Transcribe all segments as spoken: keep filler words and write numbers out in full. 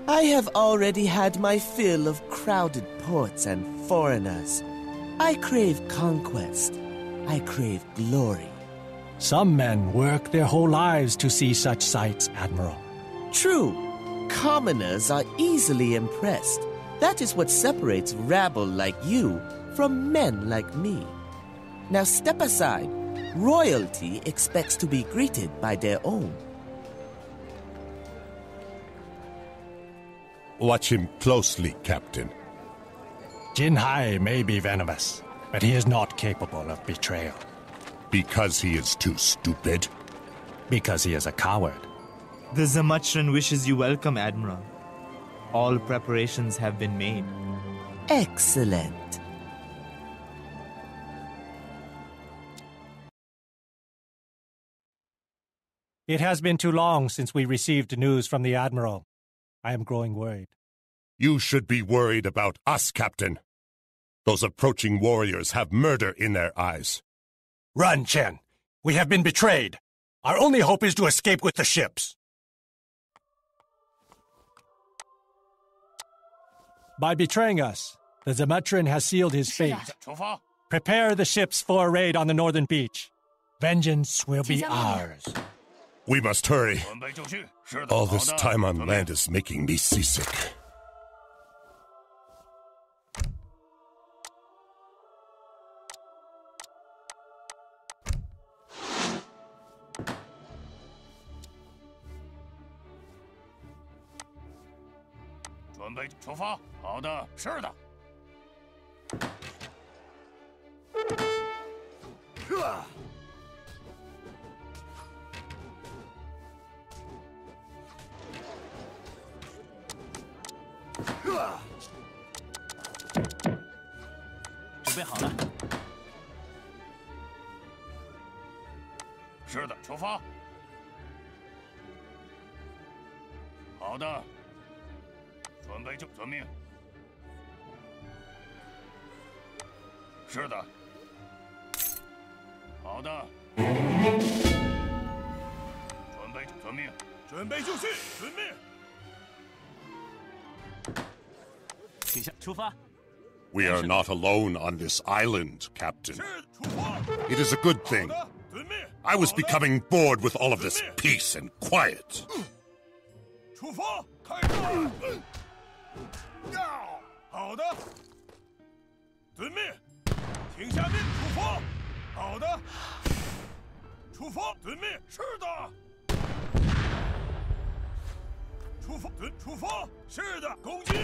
I have already had my fill of crowded ports and foreigners. I crave conquest. I crave glory. Some men work their whole lives to see such sights, Admiral. True. Commoners are easily impressed. That is what separates rabble like you from men like me. Now step aside. Royalty expects to be greeted by their own. Watch him closely, Captain. Jin Hai may be venomous, but he is not capable of betrayal. Because he is too stupid? Because he is a coward. The Zamatran wishes you welcome, Admiral. All preparations have been made. Excellent. It has been too long since we received news from the Admiral. I am growing worried. You should be worried about us, Captain. Those approaching warriors have murder in their eyes. Run, Chen. We have been betrayed. Our only hope is to escape with the ships. By betraying us, the Zamatran has sealed his fate. Prepare the ships for a raid on the northern beach. Vengeance will be ours. We must hurry. All this time on land is making me seasick. Huh. 准备好了。是的，出发。好的，准备就遵命。是的。好的。准备就遵命。准备就绪，遵命。请下出发。 We are not alone on this island, Captain. It is a good thing. I was becoming bored with all of this peace and quiet. 出发，开战！好的，遵命，请下令出发。好的，出发，遵命。是的，出发，遵出发。是的，攻击。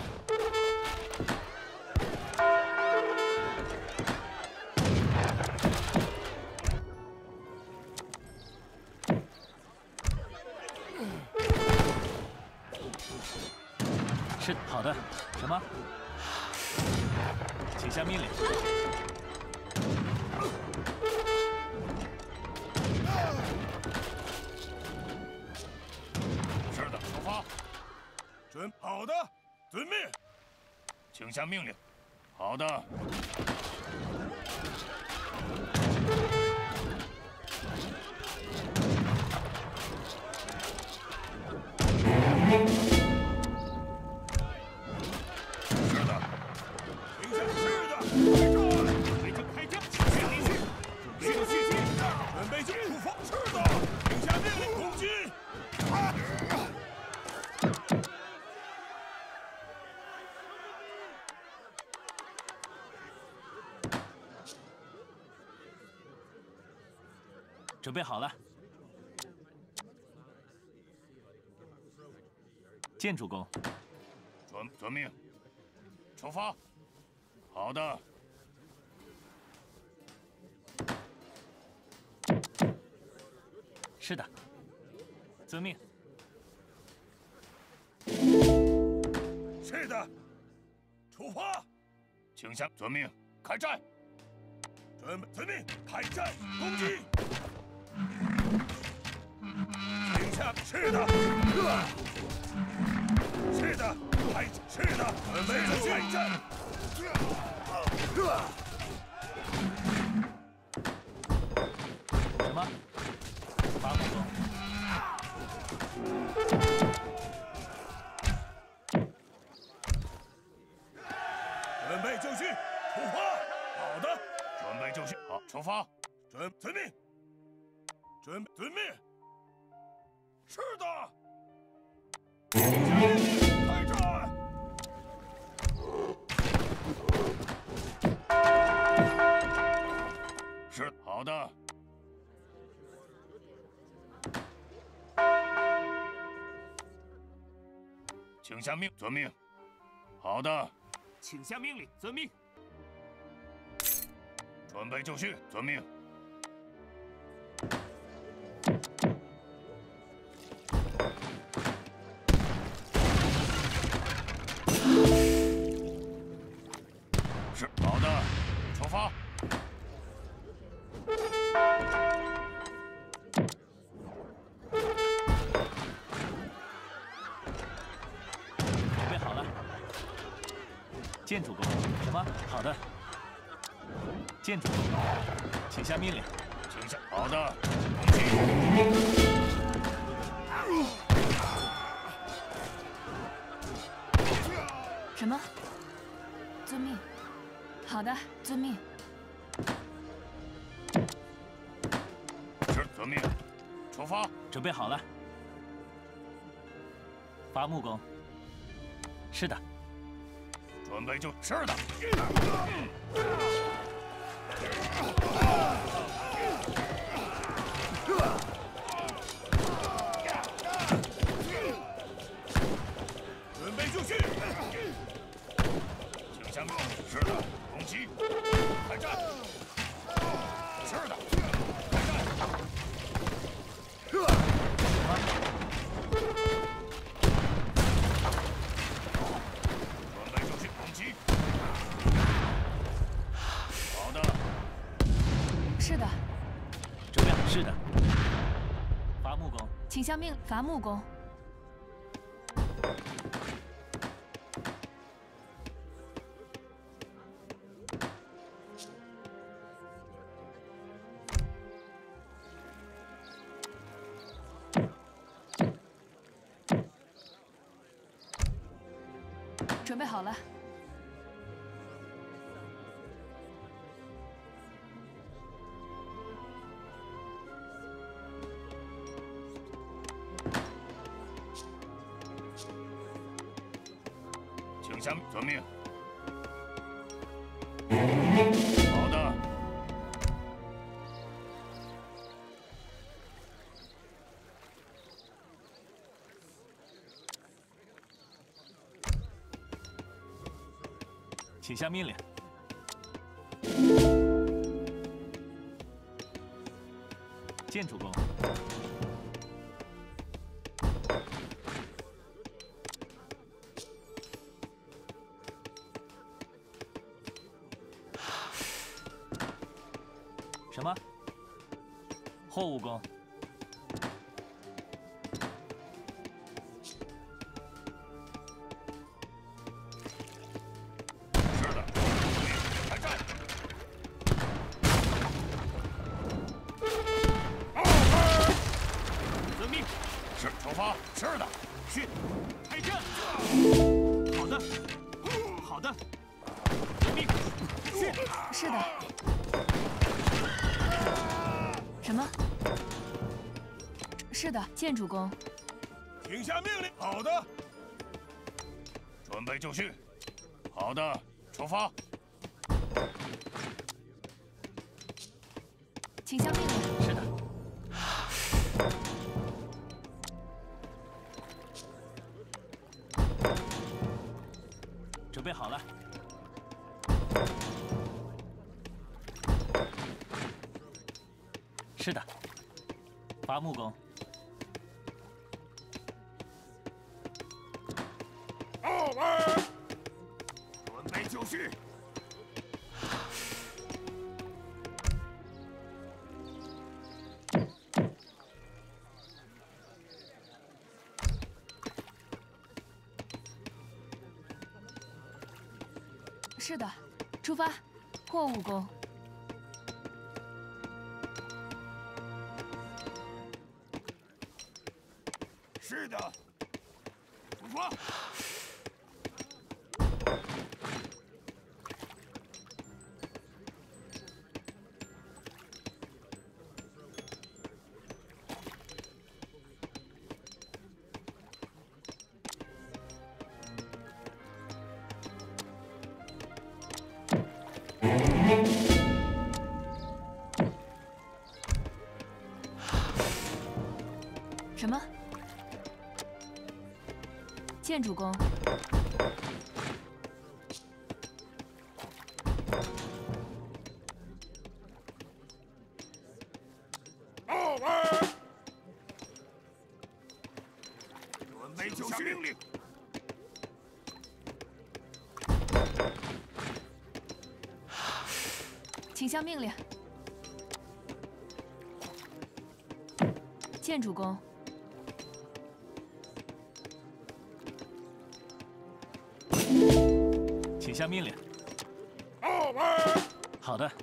是好的，什么？请下命令。 是的，出发。准好的，遵命。请下命令。好的。 准备好了，见主公。 遵遵命，出发。好的。 是的，遵命。 是的，出发。请下遵命，开战。准备遵命，开战，攻击。 停下！是的，是的，开是的，准备开战。 什么？发动。 发，准遵命，准遵命。是的。开战！是好的。请下命，遵命。好的。 请下命令，遵命。 准备就绪，遵命。是好的，出发。 准备好了。见主公。什么？好的。见主公，请下命令。 请下。好的，攻击。 什么？遵命。好的，遵命。 是，遵命。出发。 准备好了。伐木工。是的。 准备就。是的。准备就绪。请下命令。是的，攻击。开战。是的，开战。准备就绪，攻击。好的。 是的。 准备好。是的。伐木工。 请下命伐木工。准备好了。 请下遵命。好的。 请下命令。见主公。什么？货物工。 是的，去， 开战！好的，好的，遵命。 是是的。什么？是的，见主公。 请下命令。好的。准备就绪。好的，出发。 请下命令。 是的。准备好了。是的。伐木工。 准备就绪。 是的，出发，货物工。 是的，出发。 什么？建主公。 准备就绪。命令。 请下命令。建主公。 请下命令。好的。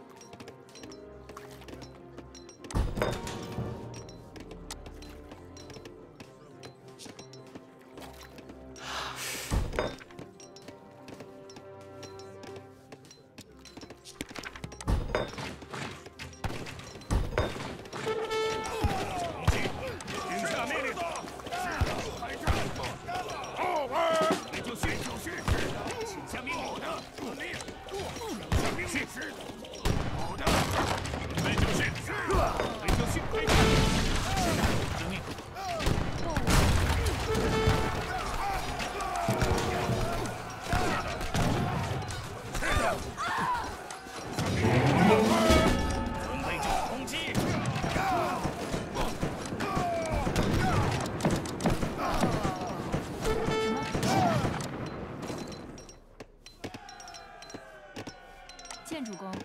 建主公，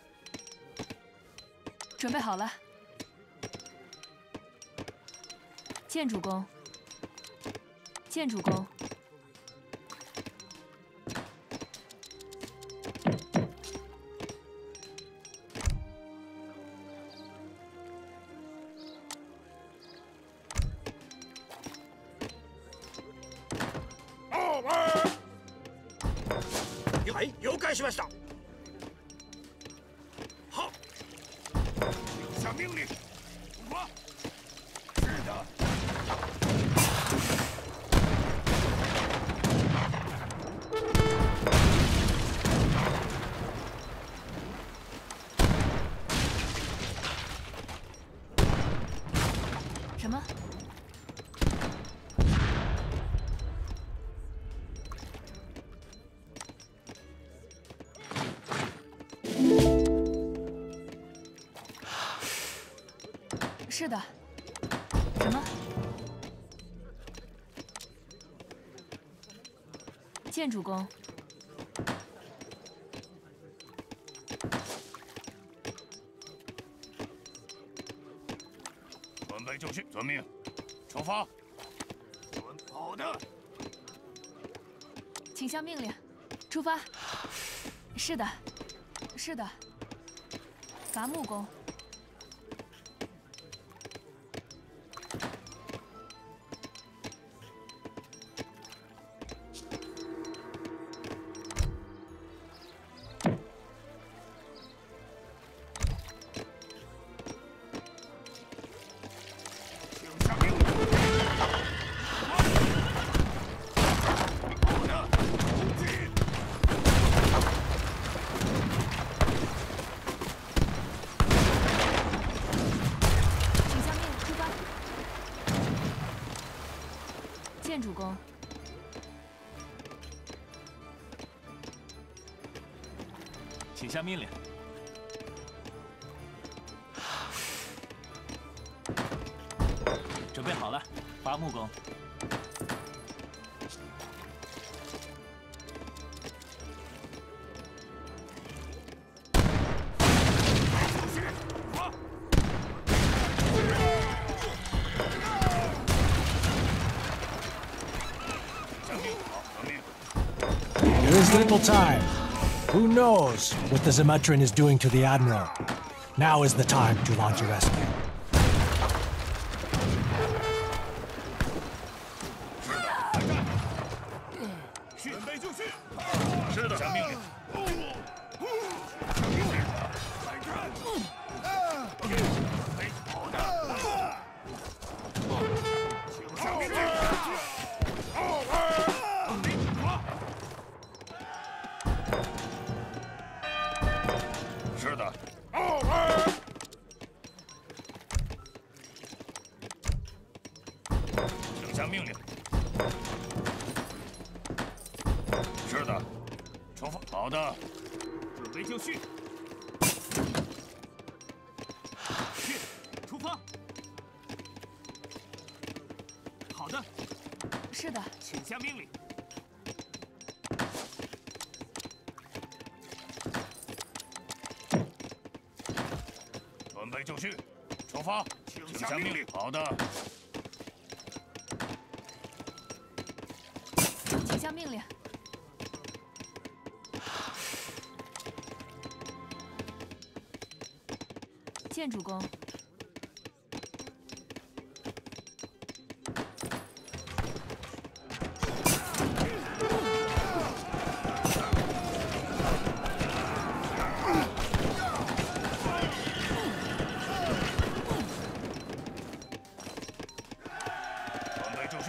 准备好了。建主公，建主公。 はい、了解しました。好，下命令，出发。是的。 什么？是的。什么？建主公。 准备就绪，遵命，出发。好的。 请下命令，出发。是的，是的。伐木工。建主公， 请下命令。准备好了，伐木工。 There is little time. Who knows what the Zemetran is doing to the Admiral? Now is the time to launch a rescue. 准备就绪。是的，下命令。来战！好的。请下命令。是的。 下命令。是的，出发。好的，准备就绪。去，出发。好的。 是的。 请下命令。准备就绪，出发。请下命令。好的。 请下命令。见主公。 准备就绪。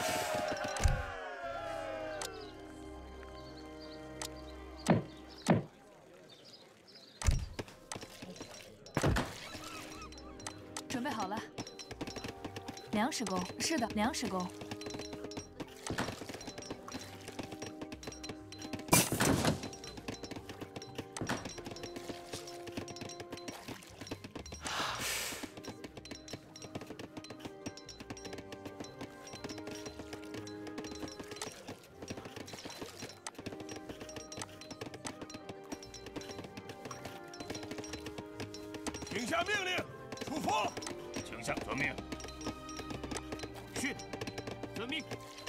准备好了，梁使公。是的，梁使公。 请下命令，出发。 请下，遵命。是的，遵命。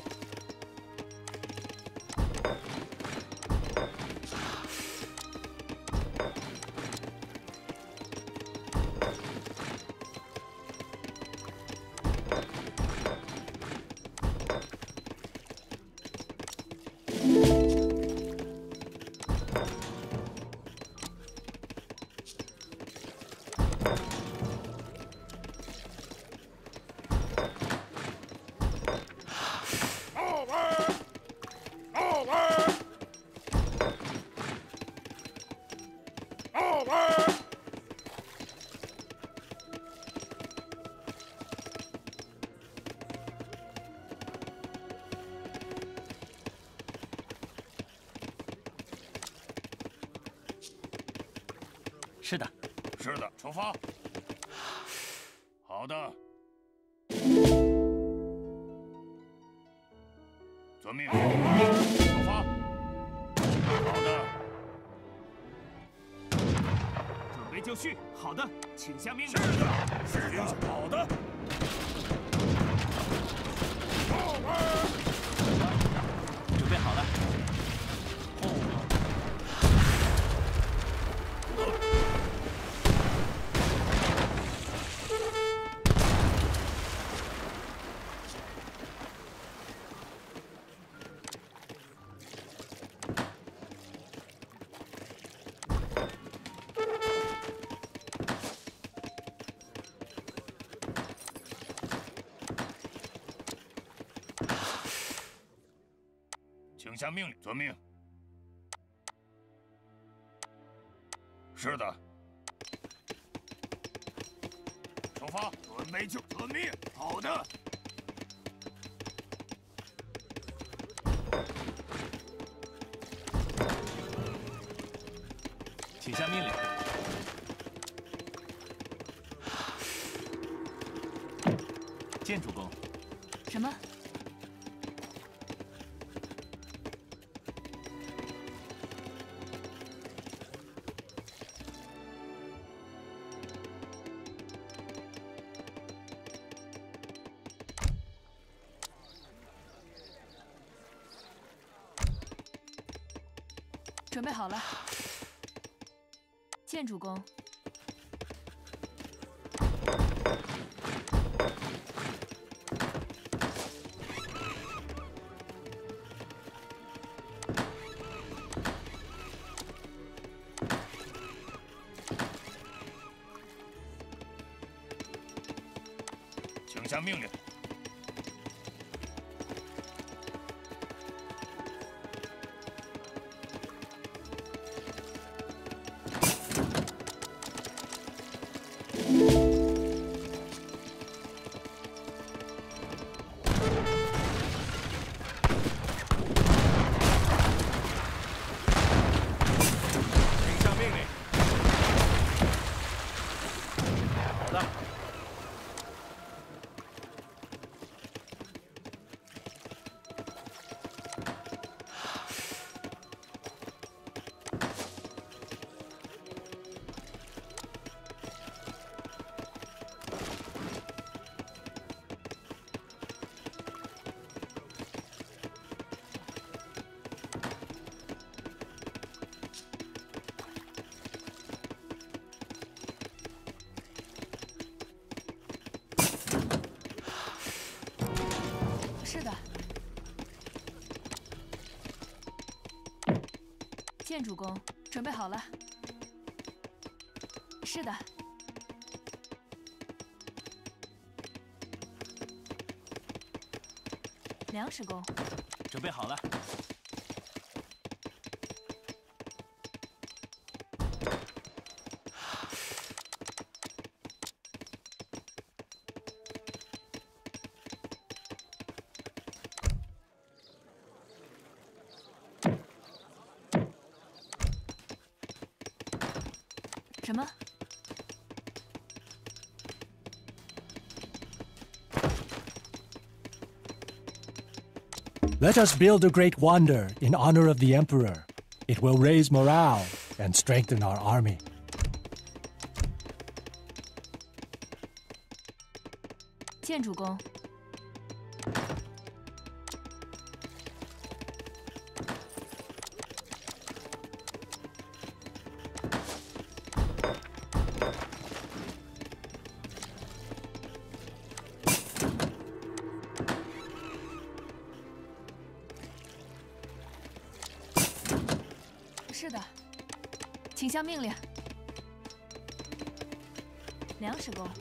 是的， 是的，出发。好的，遵命。出发。好的，准备就绪。好的，请下命令。是的，是的，好的。 准备好了。后方。 请下命令，遵命。是的。出发，准备就遵命。好的。 请下命令。见主公。 什么？ 准备好了，见主公。 请下命令。 见主公，准备好了。是的。梁使公， 准备好了。 什么？ Let us build a great wonder in honor of the Emperor. It will raise morale and strengthen our army. 见主公。是的，请下命令。梁使公。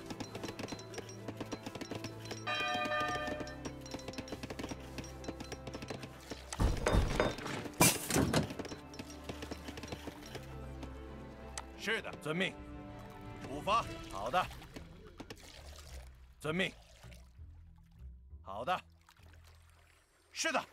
是的，遵命。出发。好的。遵命。好的。是的。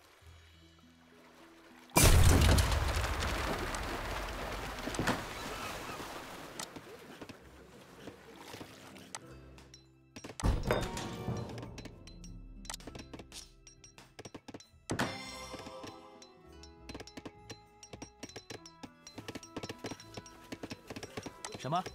什么？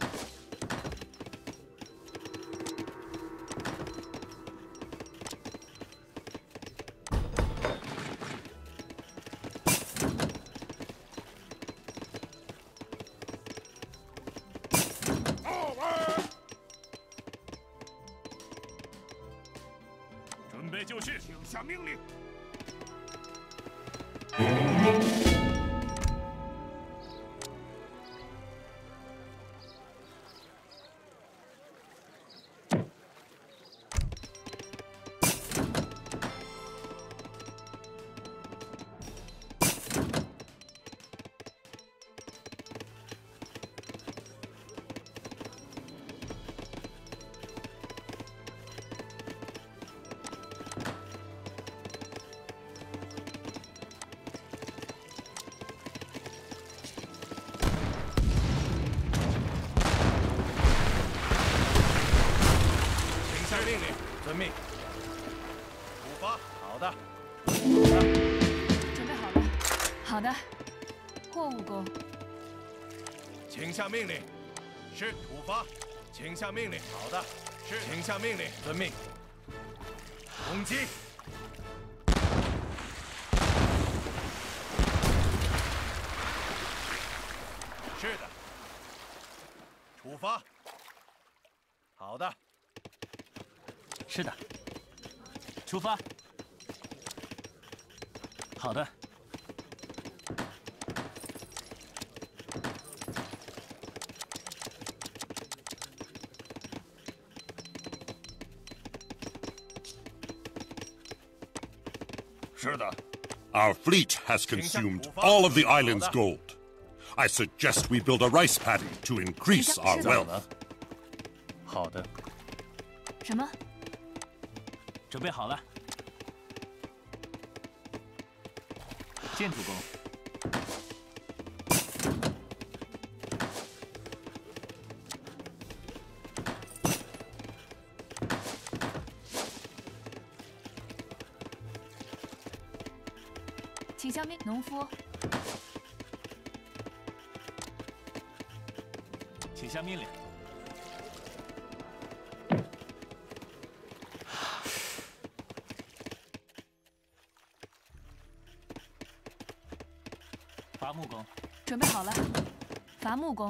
准备就绪，请下命令。 命令，遵命。出发。好的。 准备好了。好的。货物工。 请下命令。是。出发。请下命令。好的。是。请下命令。遵命。攻击。是的。出发。好的。 是的，出发。好的。 是的。 Our fleet has consumed all of the island's gold. I suggest we build a rice paddy to increase our wealth. 好的。 什么？ 准备好了，见主公。 请下命，农夫。 请下命令。 伐木工， 准备好了。伐木工，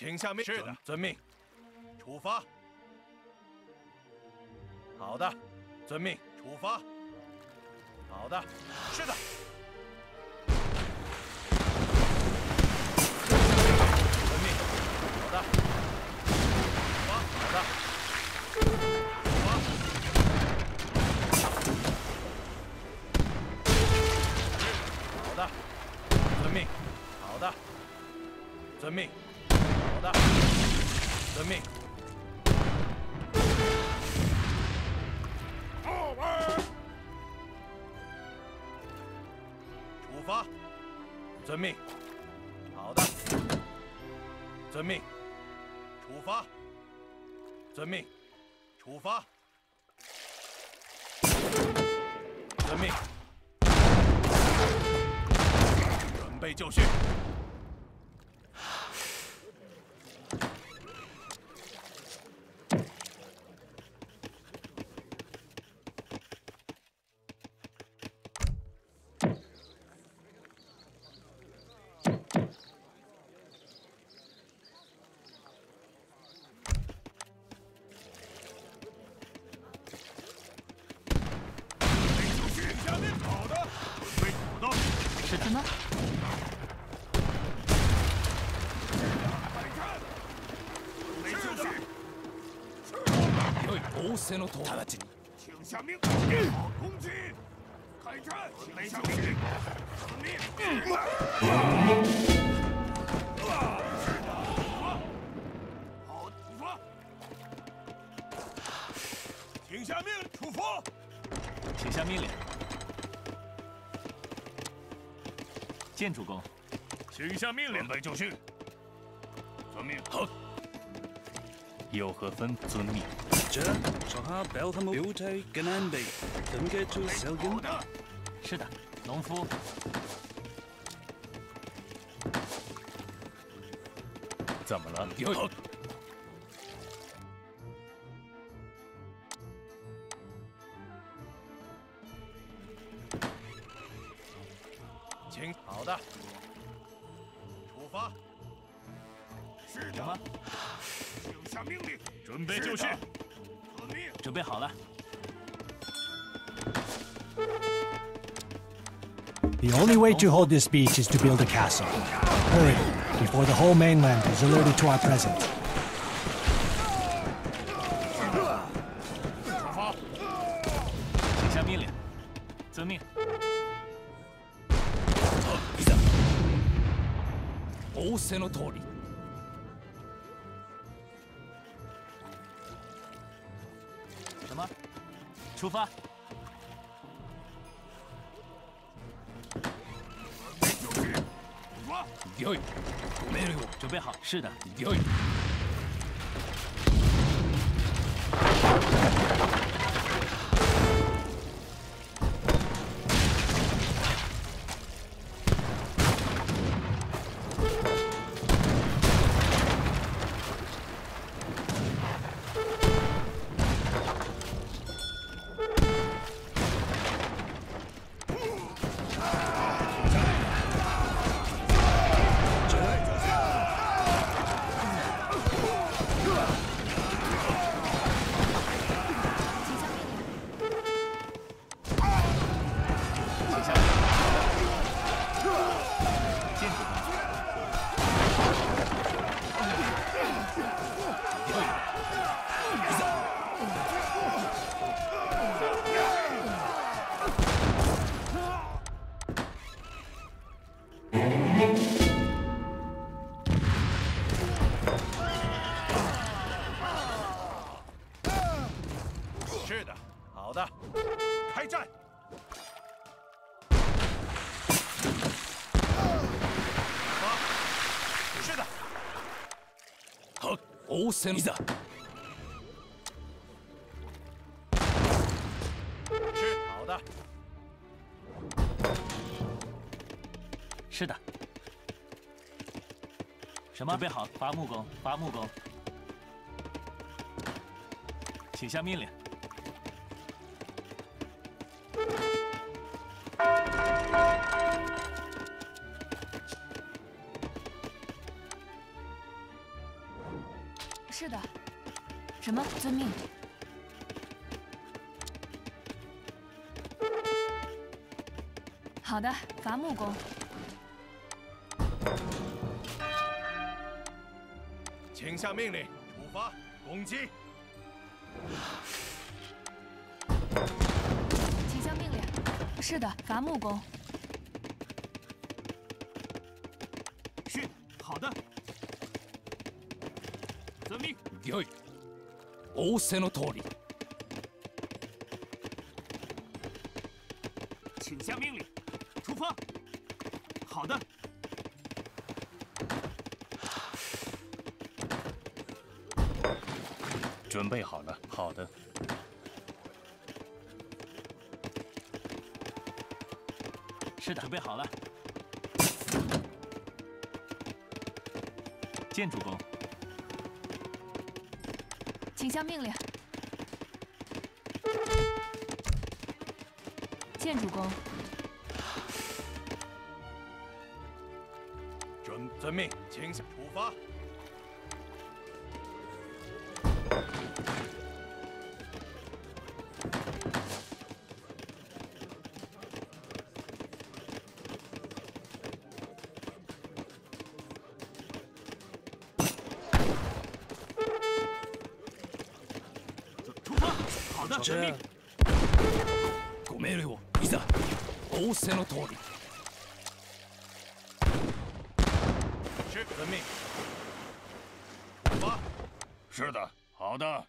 请下命。是的，遵命。出发。好的，遵命。出发。好的，是的。遵命。好的。出发。好的。出发。好的。遵命。好的。遵命。好的。遵命。出发。遵命。好的。遵命。出发。遵命。出发。遵命。准备就绪。 直ちに请下命令。好，攻击！开战！请下命令。命！好，出发！请下命令，出发！ 请下命令。见主公。 请下命令。准备就绪。遵命。好。 有何吩咐？遵命。 是的，农夫。怎么了？有。 请好的。出发。 是什么？ 请下命令。 准备就绪。 准备好了。 The only way to hold this beach is to build a castle. Hurry, before the whole mainland is alerted to our presence. 出发。 请下命令。遵命。 いざ。仰せの通り。 什么？出发！ よい。止めるよ。 准备好。是的。 よい。 是的，好的，开战！发！是的。 好，仰せのいざ。 是好的。 是的。什么？准备好，伐木工，伐木工。请下命令。 是的。什么？遵命。好的，伐木工。 请下命令，出发，攻击。 请下命令。是的，伐木工。 是，好的。遵命。 よい。仰せの通り。 请下命令，出发。好的。准备好了。好的。是的，准备好了。建筑工。 请下命令。建筑工。 准遵命，请下出发。 遵命。 ご命令を。いざ。仰せの通り。 是，遵命。出发。 是的，好的。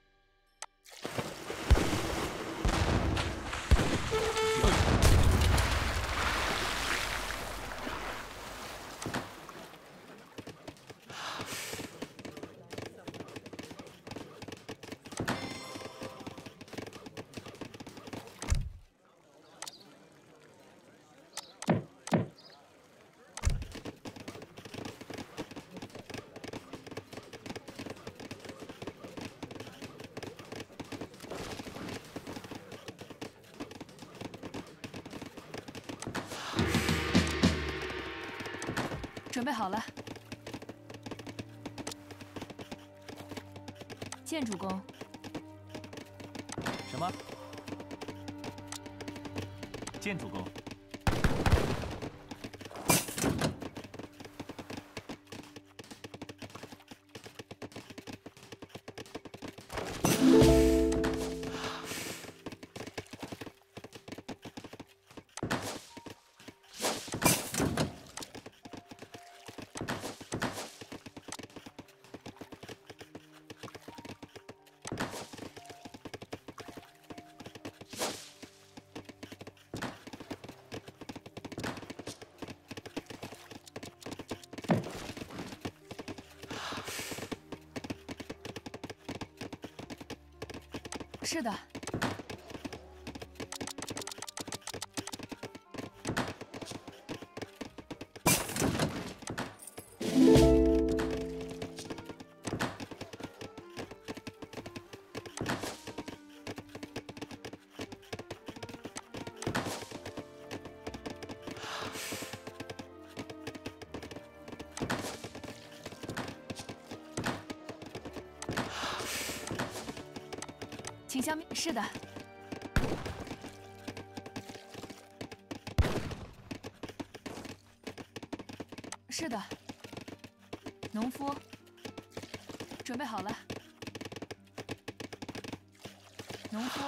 准备好了。建筑工。 什么？建筑工。 是的。请下面是的。是的。农夫，准备好了。农夫。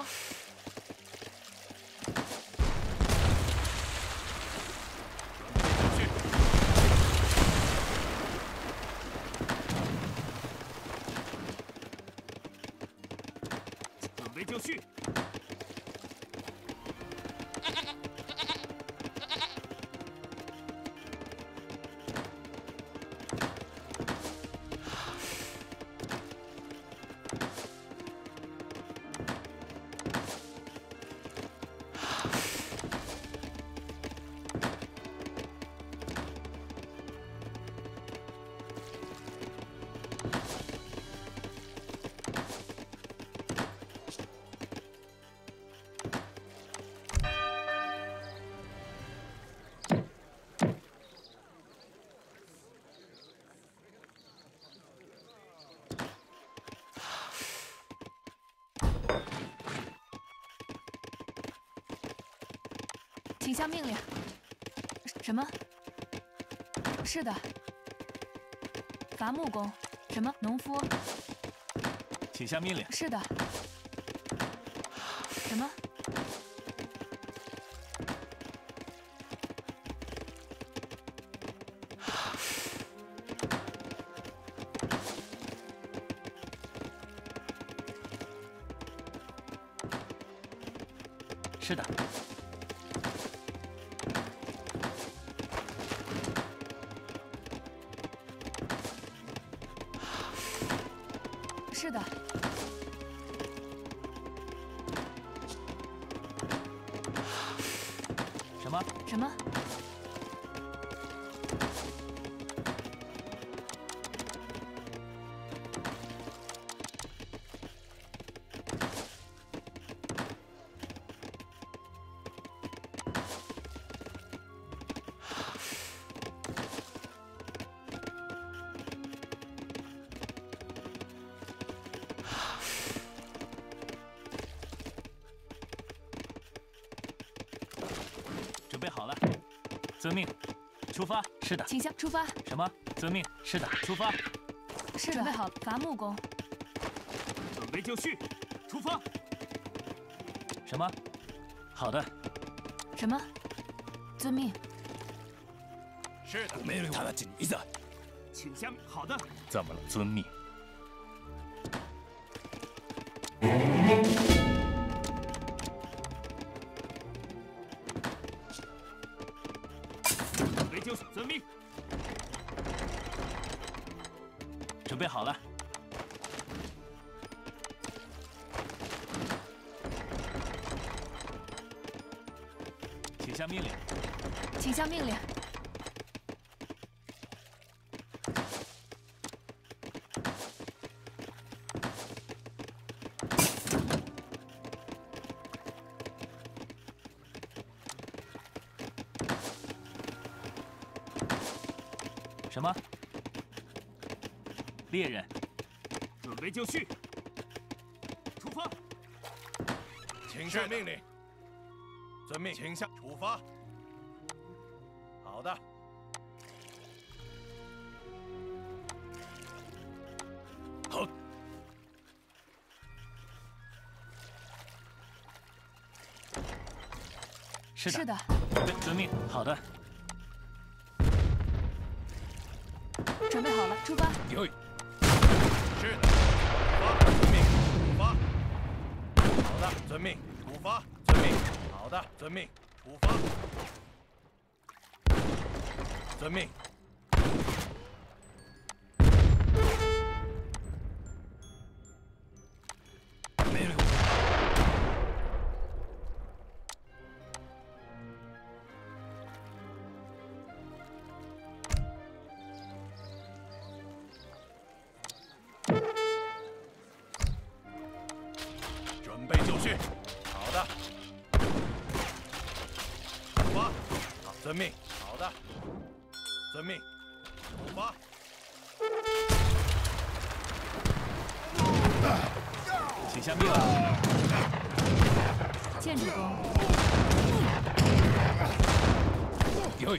准备就绪。 请下命令。什么？是的。伐木工。什么？农夫。 请下命令。 是的。什么？ 是的。 是的。 什么？ 什么？ 准备好了，遵命，出发。是的。 请下出发。 什么？遵命。是的，出发。 是的。准备好，伐木工。 准备就绪，出发。什么？好的。 什么？遵命。 是的。他的紧一子， 请下。好的。怎么了？遵命。遵命。准备好了。请下命令。 请下命令。 什么？猎人，准备就绪，出发。 请下命令。遵命，请下出发。好的。 好。 是的。 是的。 对，遵命。好的。 准备好了，出发。 有。 是的。遵命，出发。好的，遵命，出发。遵命。好的，遵命，出发。遵命。 命令。 准备就绪。好的。出发。好，遵命。好的。遵命。出发。 请下命令。 建筑工。 有。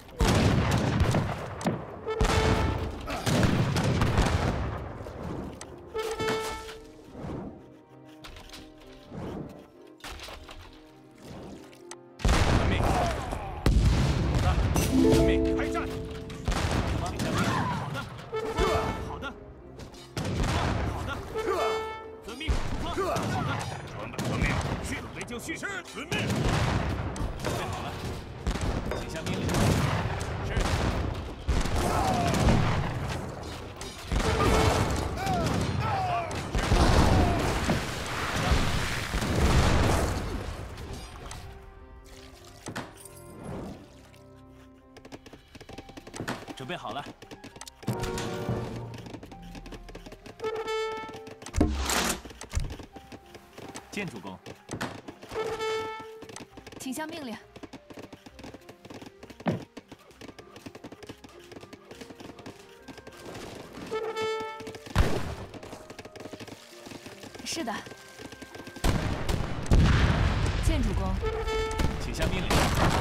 是遵命。 准备好了，请下命令。 是。 准备好了。建筑工。 请下命令。是的。建筑工。 请请下命令。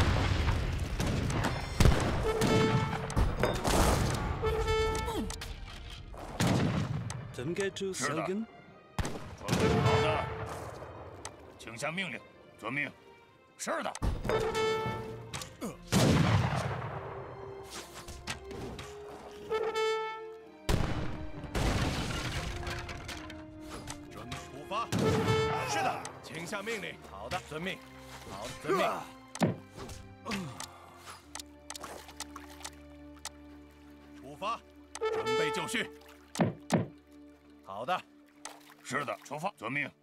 是的。准备好的，请下命令。遵命。是的。 准备出发。是的，请下命令。好的，遵命。好的，遵命。出发，准备就绪。好的。 是的，出发，遵命。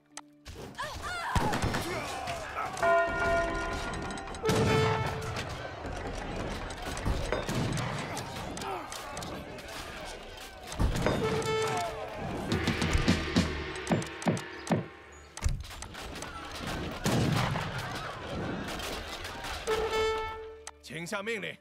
请下命令。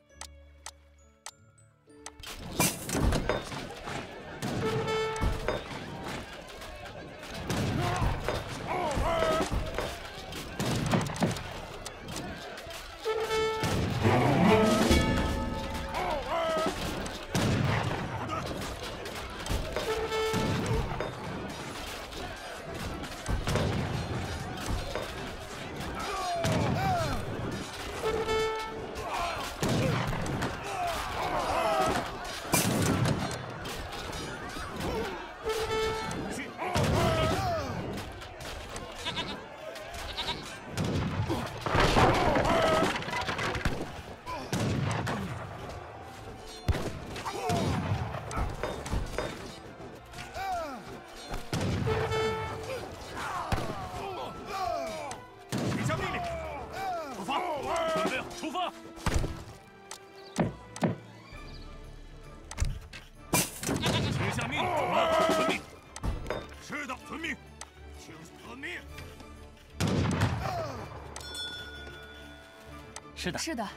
是的， 是的。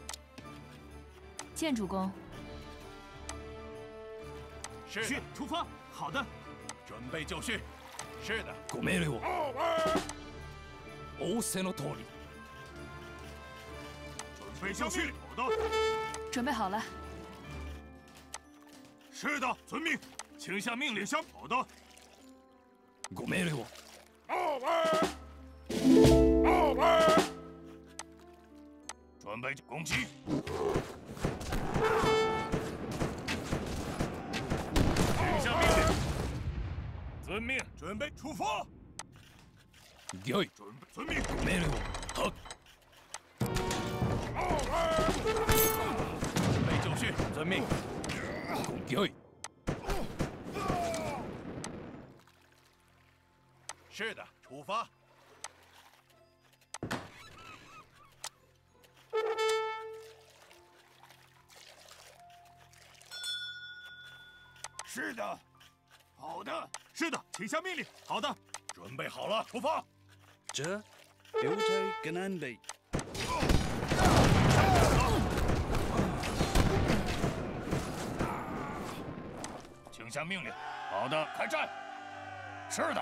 见主公。 是的，出发。好的，准备就绪。是的。 ご命令を。仰せの通り。 准备就绪。好的。 准备好了。 是的，遵命。请下命令。下。好的。 ご命令を。准备攻击！ 请下命令。遵命。准备出发。 よい。 准备遵命。 命令を。は。 准备就绪。遵命。 よい。 是的，出发。是的，好的，是的，请下命令。好的，准备好了，出发。 这，表態嘅難題。 请下命令。好的，开战。是的。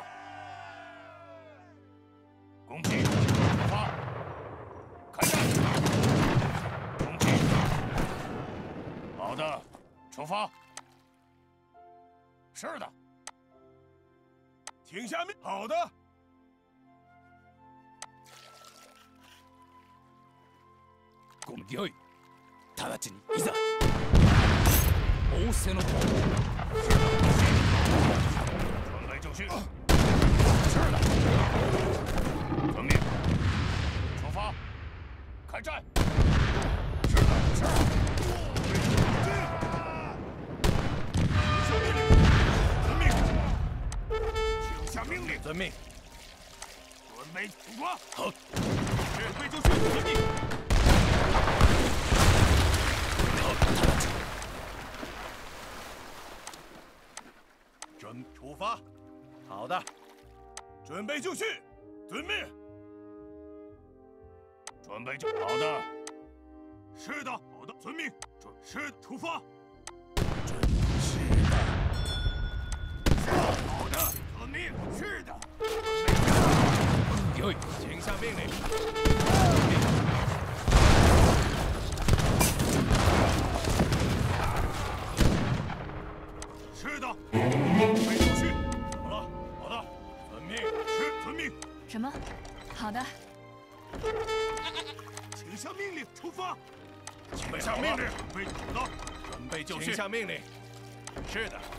攻击！出发！开战！攻击！好的，出发！是的。 请下命。好的。 ゴムよい。直ちにいざ。仰せの。准备就绪。是的。遵命。出发。开战。是的，是的。 下命令。遵命。准备出发。 好。 准备就绪。遵命。准出发。好的。准备就绪。遵命。 准备就好的。 是的，好的，遵命。准是出发。 是的。 好的，遵命。是的。 よい。 请下命令。 什么？好的。 请下命令，出发！请下命令，准备好的，准备就绪。请下命令。是的。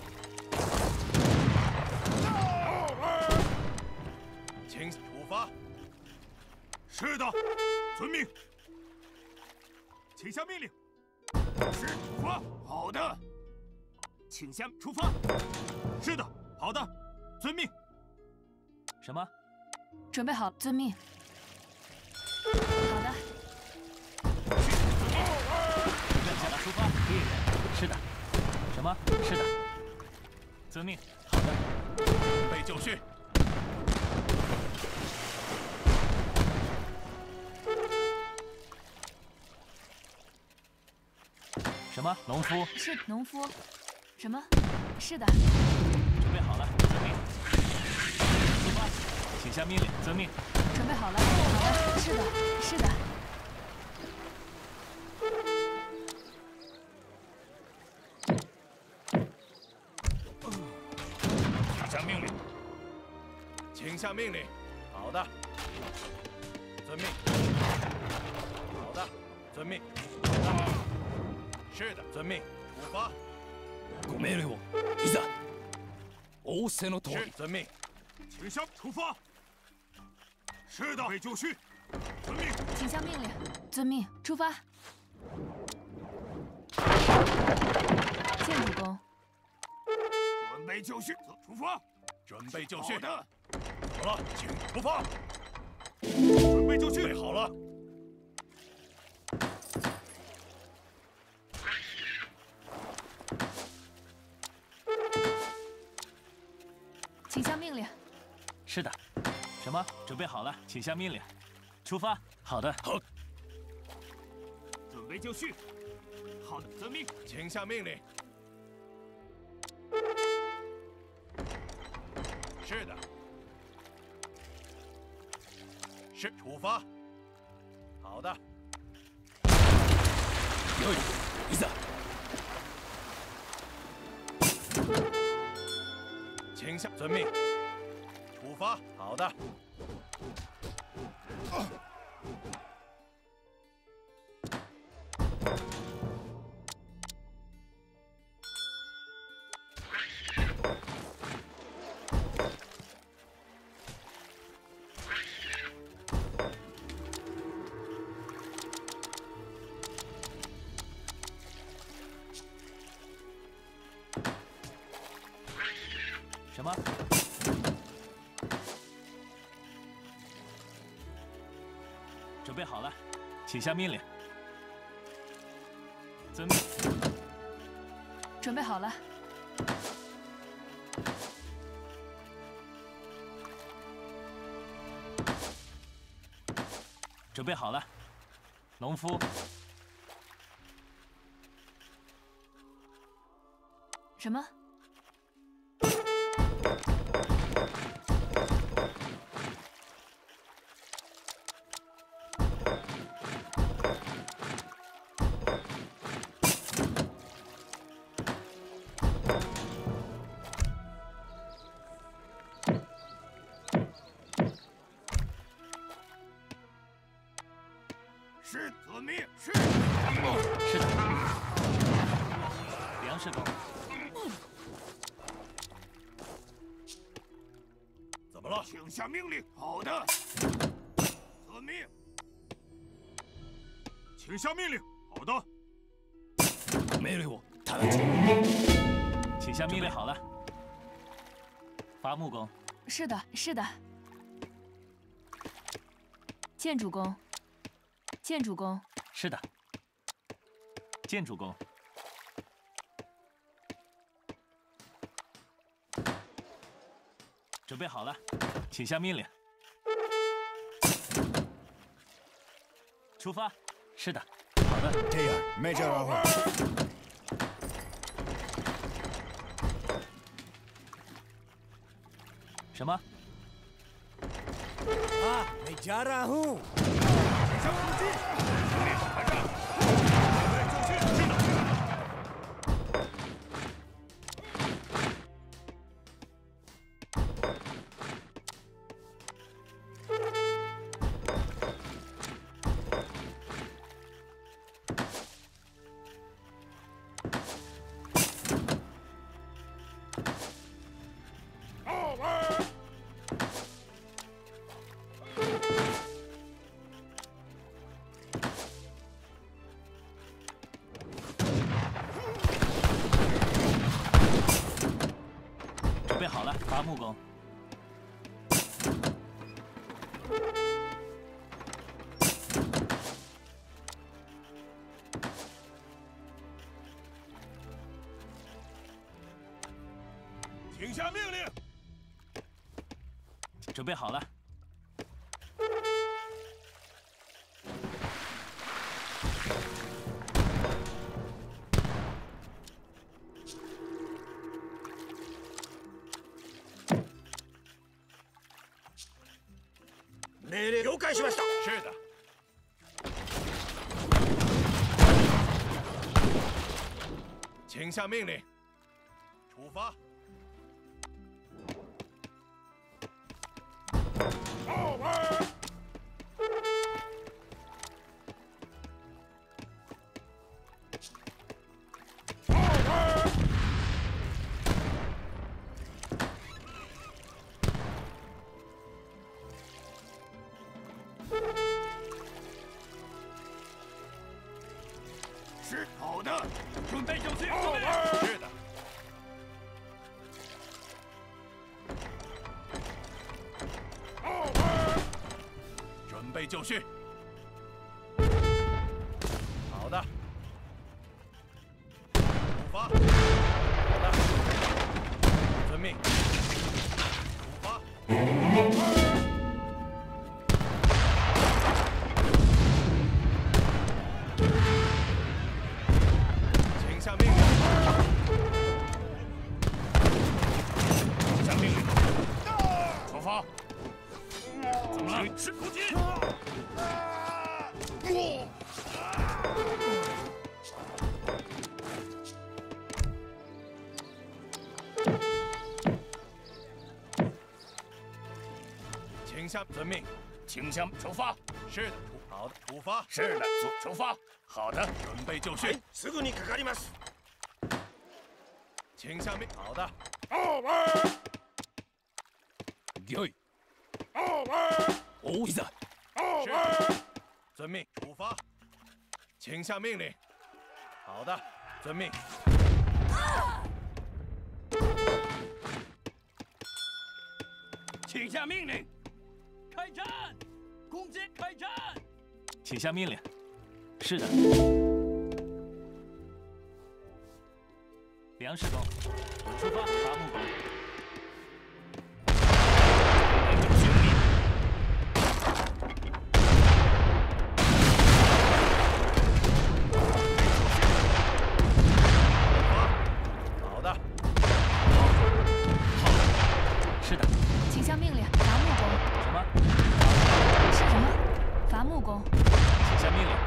请出发。是的，遵命。请下命令。是，出发。好的。请下出发。是的，好的，遵命。 什么？ 准备好，遵命。好的。 准备好了，出发。猎人。是的。什么？是的。遵命。好的。 准备就绪。 什么？农夫？ 是农夫。什么？是的。 准备好了，遵命。出发，请下命令，遵命。 准备好了，好的，是的，是的。 请下命令。请下命令。好的。遵命。好的，遵命。是的，遵命。出发。 ご命令を。いざ。仰せの通り。 是，遵命。请下，出发。是的，备就绪。遵命。 请下命令。遵命，出发。建筑工。 准备就绪，出发。准备就绪。好的。好了，请出发。准备就绪。备好了。 请下命令。 是的。什么？准备好了，请下命令。出发。好的。 好。 准备就绪。好的，遵命。请下命令。是的。是，出发。好的。 よい、いざ。 请下，遵命。出发。好的。 什么？准备好了，请下命令。遵命。 准备好了。 准备好了，农夫。 什么？ 是，遵命。是。 是的。粮食工。 怎么了？请下命令。好的。遵命。请下命令。好的。 命令を直ち。 请下命令。好了。伐木工。 是的，是的。建筑工。建筑工。 是的。建筑工。准备好了，请下命令。出发。是的。好的。 这样，没这玩意儿。 什么？ 啊，没加然后。 请下攻击。命令开战。准备就绪。是的。 命令。 准备好了。 命令了解しました。是的。请下命令。出发。Over。Over。是好的，准备就绪。是的。准备就绪。好的。出发。好的。遵命。出发。请下命令。下命令。出发。怎么了？是攻击。请下遵命，请向出发。是的，好的，出发。是的，出发。好的，准备就绪。すぐにかかります。请下命。好的。Over。よい。Over。おいざ。Over。遵命，出发。请下命令。好的，遵命。请下命令。开战！攻击！开战！ 请下命令。是的。粮食工，出发！伐木工。好的。好。是的。 请下命令，伐木工。 什么？ 是什么？伐木工。 请下命令。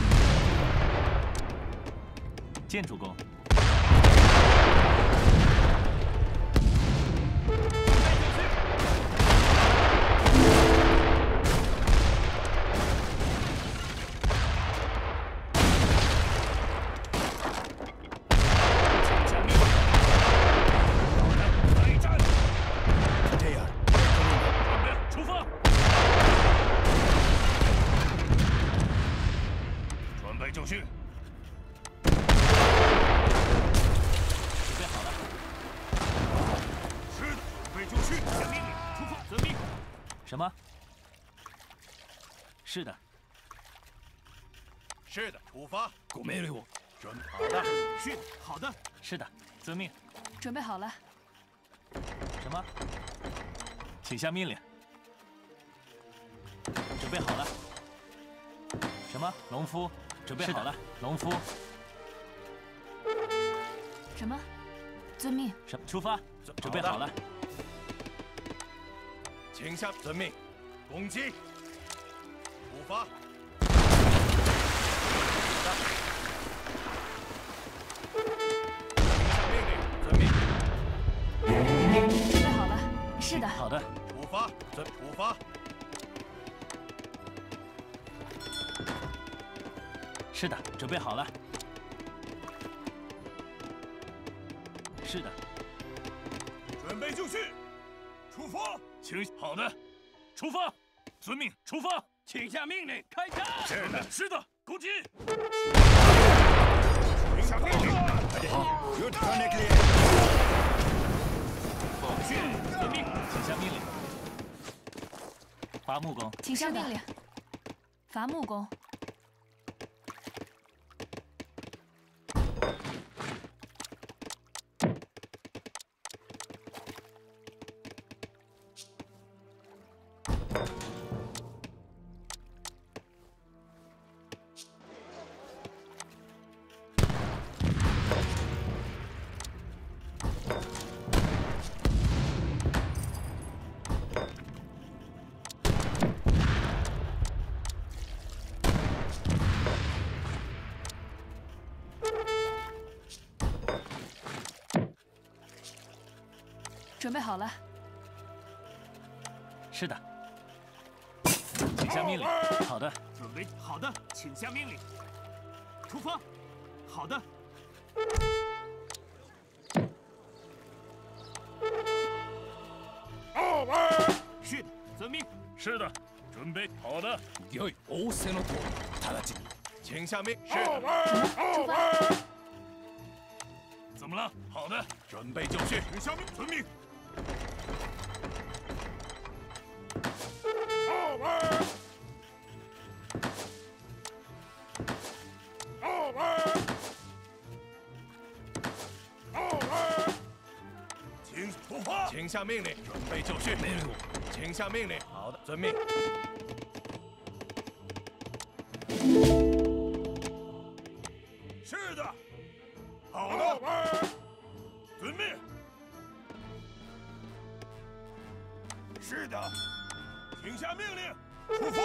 建筑工。 就绪。 准备好了。 是的，准备就绪。下命令，出发，遵命。 什么？是的。 是的，出发。ご命令を。准好的。是好的。 是的，遵命。 准备好了。 什么？请下命令。准备好了。什么？农夫。准备好了，农夫。 什么？遵命。 什么？出发。准备好了。 请下遵命，攻击。出发。请下命令，遵命。 准备好了。是的。 好的。 出发，遵出发。 是的，准备好了。是的。 准备就绪，出发。请好的，出发。遵命，出发。请下命令，开战。是的，是的，攻击。请下命令。 遵命，请下命令。伐木工。 请下命令。伐木工。 准备好了。 是的。请下命令。好的。 准备好的，请下命令。出发。好的。是的，遵命。 是的，准备好的。よい、仰せの通り、直ちに。请下命。是的。 出发。 怎么了？好的，准备就绪。 请下命，遵命。 请出发。请下命令，准备就绪。命令我。请下命令。好的，遵命。 是的。好的。遵命。是的。请下命令。出发。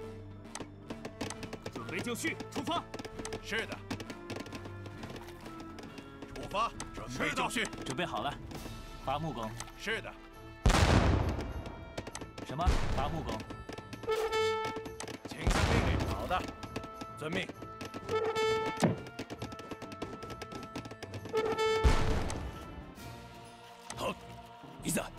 准备就绪，出发。 是的。出发。准备就绪。 准备好了。伐木工。 是的。 什么？伐木工。 请下命令。好的，遵命。 好，一子。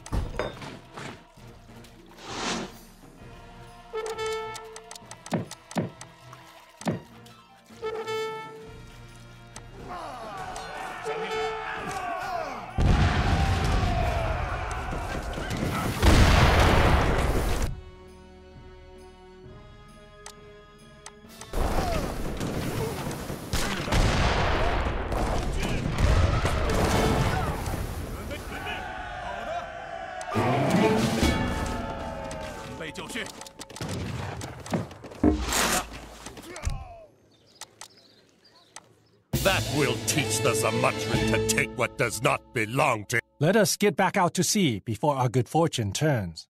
就绪。 That will teach the Zamatran to take what does not belong to. Let us get back out to sea before our good fortune turns.